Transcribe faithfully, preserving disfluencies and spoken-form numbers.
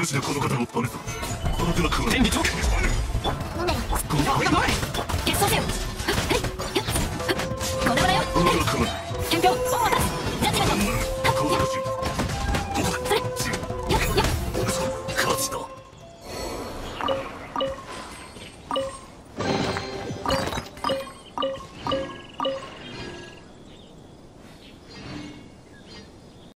マジでこの方をバレた。この手は食わない。 天理と飲めよ。 この俺が前決闘せよ。はい。これからよ。 この手は食わない。 憲兵を渡す。